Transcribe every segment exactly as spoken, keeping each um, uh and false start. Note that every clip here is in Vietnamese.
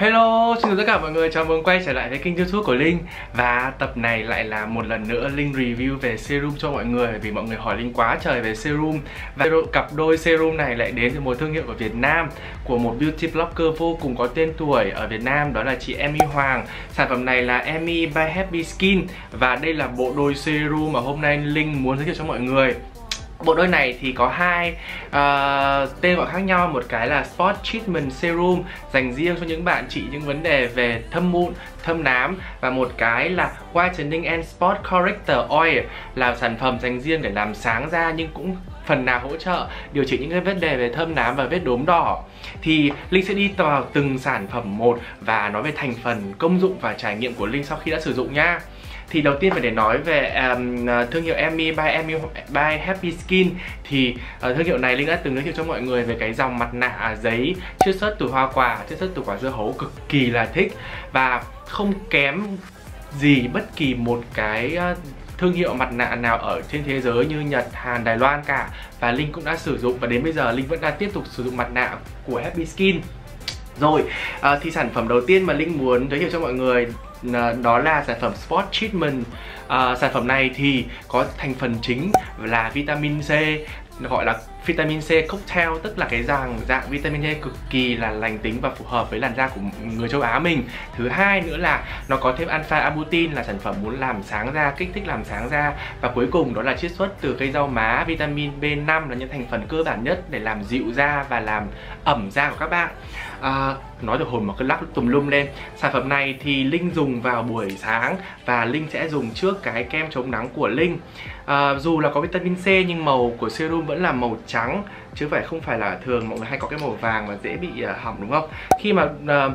Hello, xin chào tất cả mọi người, chào mừng quay trở lại với kênh YouTube của Linh. Và tập này lại là một lần nữa Linh review về serum cho mọi người, vì mọi người hỏi Linh quá trời về serum. Và cặp đôi serum này lại đến từ một thương hiệu của Việt Nam, của một beauty blogger vô cùng có tên tuổi ở Việt Nam, đó là chị Emi Hoàng. Sản phẩm này là Emi by Happy Skin. Và đây là bộ đôi serum mà hôm nay Linh muốn giới thiệu cho mọi người. Bộ đôi này thì có hai uh, tên gọi khác nhau. Một cái là Spot Treatment Serum dành riêng cho những bạn trị những vấn đề về thâm mụn, thâm nám. Và một cái là Whitening and Spot Corrector Oil là sản phẩm dành riêng để làm sáng da nhưng cũng phần nào hỗ trợ điều trị những cái vấn đề về thâm nám và vết đốm đỏ. Thì Linh sẽ đi vào từng sản phẩm một và nói về thành phần, công dụng và trải nghiệm của Linh sau khi đã sử dụng nha. Thì đầu tiên phải để nói về um, thương hiệu Emi by Emi by Happy Skin. Thì uh, thương hiệu này Linh đã từng giới thiệu cho mọi người về cái dòng mặt nạ giấy chiết xuất từ hoa quả, chiết xuất từ quả dưa hấu, cực kỳ là thích. Và không kém gì bất kỳ một cái uh, thương hiệu mặt nạ nào ở trên thế giới như Nhật, Hàn, Đài Loan cả. Và Linh cũng đã sử dụng và đến bây giờ Linh vẫn đang tiếp tục sử dụng mặt nạ của Happy Skin. Rồi, à, thì sản phẩm đầu tiên mà Linh muốn giới thiệu cho mọi người à, đó là sản phẩm Spot Treatment. à, Sản phẩm này thì có thành phần chính là vitamin C, gọi là vitamin C cocktail, tức là cái dạng dạng vitamin C cực kỳ là lành tính và phù hợp với làn da của người châu Á mình. Thứ hai nữa là nó có thêm alpha arbutin, là sản phẩm muốn làm sáng da, kích thích làm sáng da. Và cuối cùng đó là chiết xuất từ cây rau má, vitamin B năm là những thành phần cơ bản nhất để làm dịu da và làm ẩm da của các bạn. à, Nói được hồn một cái lắc tùm lum lên. Sản phẩm này thì Linh dùng vào buổi sáng và Linh sẽ dùng trước cái kem chống nắng của Linh. à, Dù là có vitamin C nhưng màu của serum vẫn là màu trắng, chứ phải không phải là thường mọi người hay có cái màu vàng và dễ bị uh, hỏng, đúng không? Khi mà uh,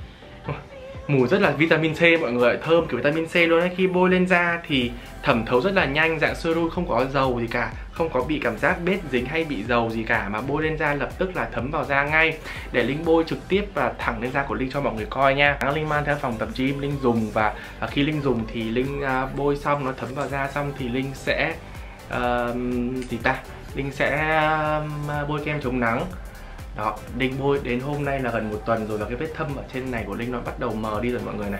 mùi rất là vitamin C mọi người, thơm kiểu vitamin C luôn ấy. Khi bôi lên da thì thẩm thấu rất là nhanh, dạng serum không có dầu gì cả, không có bị cảm giác bết dính hay bị dầu gì cả, mà bôi lên da lập tức là thấm vào da ngay. Để Linh bôi trực tiếp và thẳng lên da của Linh cho mọi người coi nha. Linh mang theo phòng tập gym Linh dùng, và uh, khi Linh dùng thì Linh uh, bôi xong nó thấm vào da xong thì Linh sẽ uh, gì ta Linh sẽ uh, bôi kem chống nắng. Đó, Linh bôi đến hôm nay là gần một tuần rồi và cái vết thâm ở trên này của Linh nó bắt đầu mờ đi rồi mọi người này.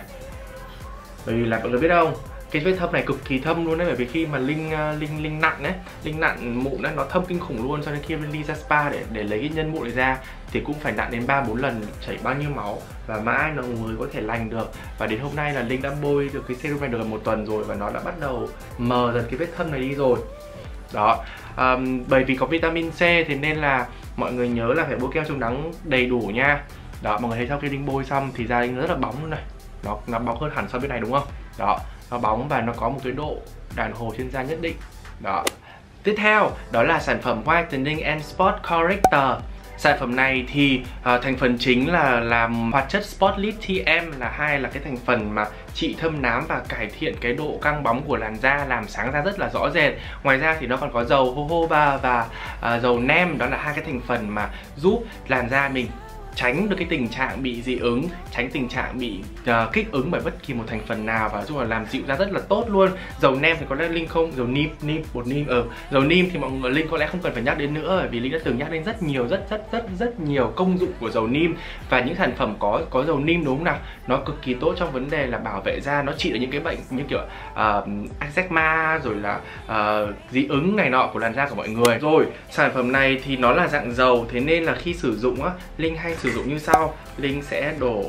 Bởi vì là mọi người biết không, cái vết thâm này cực kỳ thâm luôn đấy, bởi vì khi mà Linh Linh Linh nặn đấy, Linh nặn mụn đấy, nó thâm kinh khủng luôn. Cho nên khi Linh đi ra spa để để lấy cái nhân mụn này ra thì cũng phải nặn đến ba bốn lần, chảy bao nhiêu máu và mãi nó mới có thể lành được. Và đến hôm nay là Linh đã bôi được cái serum này được gần một tuần rồi và nó đã bắt đầu mờ dần cái vết thâm này đi rồi. Đó, um, bởi vì có vitamin C thì nên là mọi người nhớ là phải bôi kem chống nắng đầy đủ nha. Đó, mọi người thấy sau khi Linh bôi xong thì da Linh rất là bóng luôn này. Nó, nó bóng hơn hẳn so với này đúng không? Đó, nó bóng và nó có một cái độ đàn hồi trên da nhất định. Đó. Tiếp theo, đó là sản phẩm Whitening and Spot Corrector. Sản phẩm này thì uh, thành phần chính là làm hoạt chất Spot Lithium, là hai là cái thành phần mà trị thâm nám và cải thiện cái độ căng bóng của làn da, làm sáng da rất là rõ rệt. Ngoài ra thì nó còn có dầu jojoba và uh, dầu nem, đó là hai cái thành phần mà giúp làn da mình tránh được cái tình trạng bị dị ứng, tránh tình trạng bị uh, kích ứng bởi bất kỳ một thành phần nào, và chung là làm dịu da rất là tốt luôn. Dầu nem thì có lẽ Linh không, dầu nim, nim, bột nim, ờ, dầu nim thì mọi người Linh có lẽ không cần phải nhắc đến nữa, bởi vì Linh đã từng nhắc đến rất nhiều, rất rất rất rất nhiều công dụng của dầu nim. Và những sản phẩm có có dầu nim đúng không nào, nó cực kỳ tốt trong vấn đề là bảo vệ da, nó trị được những cái bệnh như kiểu uh, eczema rồi là uh, dị ứng này nọ của làn da của mọi người. Rồi, sản phẩm này thì nó là dạng dầu, thế nên là khi sử dụng á, Linh hay sử dụng như sau. Linh sẽ đổ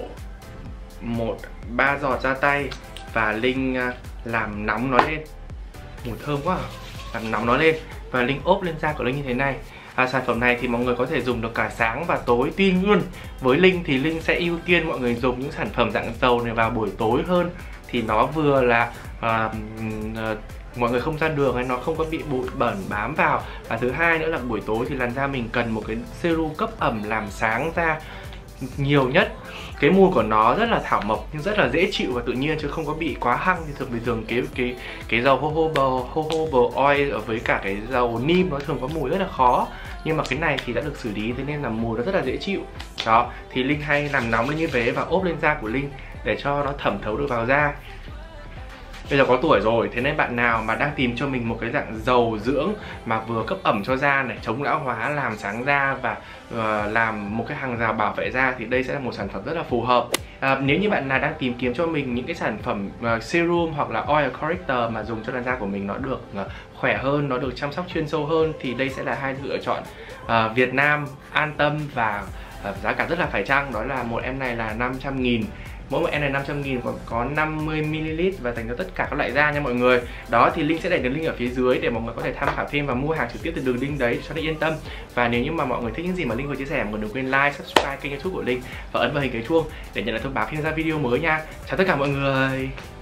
một ba giọt ra tay và Linh làm nóng nó lên. Mùi thơm quá à. Làm nóng nó lên và Linh ốp lên da của Linh như thế này. à, Sản phẩm này thì mọi người có thể dùng được cả sáng và tối. Tuy nhiên với Linh thì Linh sẽ ưu tiên mọi người dùng những sản phẩm dạng dầu này vào buổi tối hơn, thì nó vừa là uh, uh, mọi người không ra đường hay nó không có bị bụi bẩn bám vào. Và thứ hai nữa là buổi tối thì làn da mình cần một cái serum cấp ẩm làm sáng da nhiều nhất. Cái mùi của nó rất là thảo mộc nhưng rất là dễ chịu và tự nhiên, chứ không có bị quá hăng. Thì thường bình thường cái cái cái dầu jojoba jojoba oil ở với cả cái dầu nim nó thường có mùi rất là khó, nhưng mà cái này thì đã được xử lý thế nên là mùi nó rất là dễ chịu. Đó, thì Linh hay làm nóng lên như thế và ốp lên da của Linh để cho nó thẩm thấu được vào da. Bây giờ có tuổi rồi, thế nên bạn nào mà đang tìm cho mình một cái dạng dầu dưỡng mà vừa cấp ẩm cho da này, chống lão hóa, làm sáng da và uh, làm một cái hàng rào bảo vệ da thì đây sẽ là một sản phẩm rất là phù hợp. À, nếu như bạn nào đang tìm kiếm cho mình những cái sản phẩm uh, serum hoặc là oil corrector mà dùng cho làn da của mình nó được uh, khỏe hơn, nó được chăm sóc chuyên sâu hơn, thì đây sẽ là hai lựa chọn uh, Việt Nam, an tâm và uh, giá cả rất là phải chăng. Đó là một em này là năm trăm nghìn, mỗi một em này năm trăm nghìn, còn có năm mươi mi li lít và dành cho tất cả các loại da nha mọi người. Đó thì Linh sẽ để đường link ở phía dưới để mọi người có thể tham khảo thêm và mua hàng trực tiếp từ đường link đấy cho nó yên tâm. Và nếu như mà mọi người thích những gì mà Linh vừa chia sẻ, mọi người đừng quên like, subscribe kênh YouTube của Linh và ấn vào hình cái chuông để nhận được thông báo khi ra video mới nha. Chào tất cả mọi người.